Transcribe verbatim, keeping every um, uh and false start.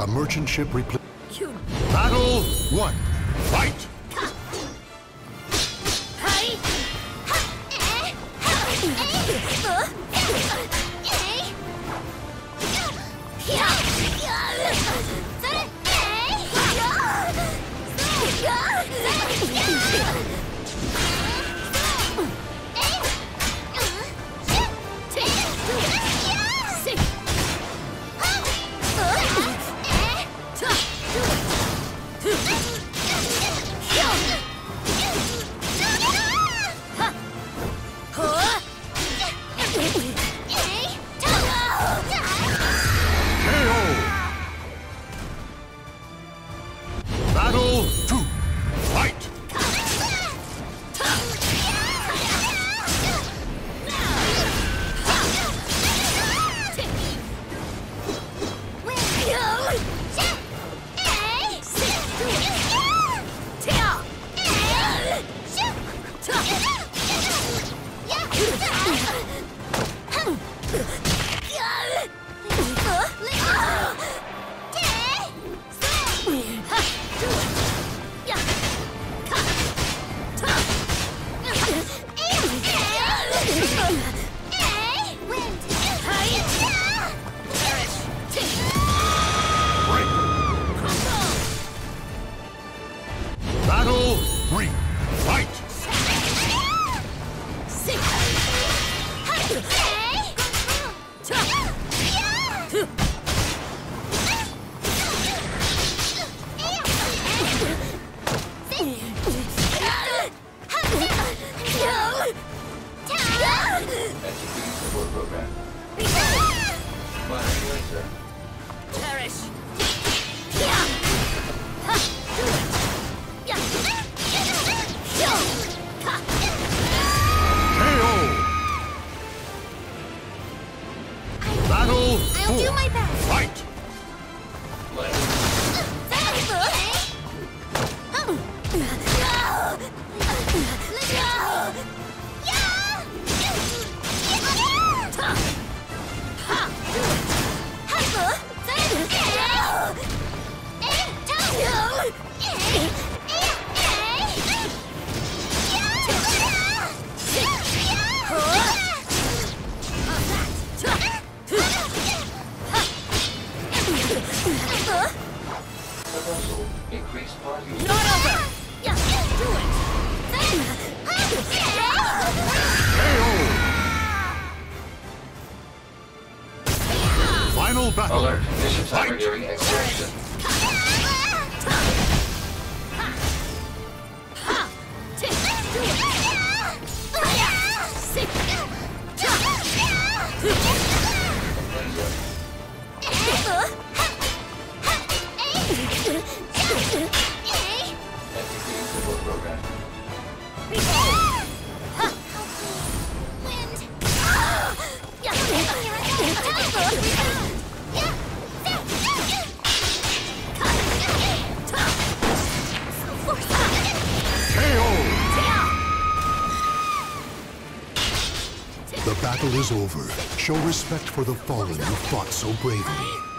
A merchant ship repl- Battle one. Fight! Battle two. Fight! Battle three. Fight! Perish! Battle I'll four. do my best. Fight! Increased party. Not over! Yeah, do it! Final battle. Alert. Mission timer Fight! nearing expiration. Executing support program. The battle is over. Show respect for the fallen who fought so bravely.